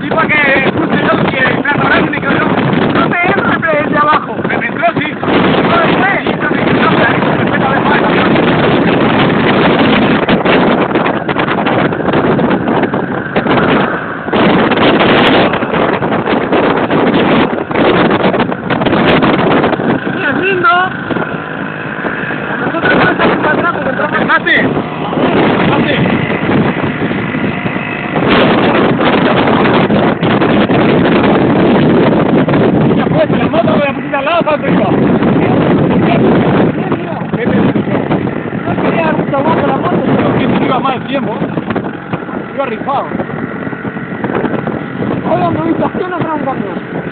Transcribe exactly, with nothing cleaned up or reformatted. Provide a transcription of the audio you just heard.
fue que puse yo que me agarraron y me quedó. No me entré desde abajo. Me entró, sí. No entré. Sí, no me entró, me la dijo perfecta vez más. Mira, lindo. Nosotros no estamos para atrás porque entramos. ¿Pasaste? ¿Pasaste? ¿Ya puesto la moto o la pusiste al lado, Patrick? ¿Qué me dijo? No quería dar mucha boca a la moto, pero ¿Quién se iba más el tiempo? Iba rifado. hoy donde viste acción atrás un camión.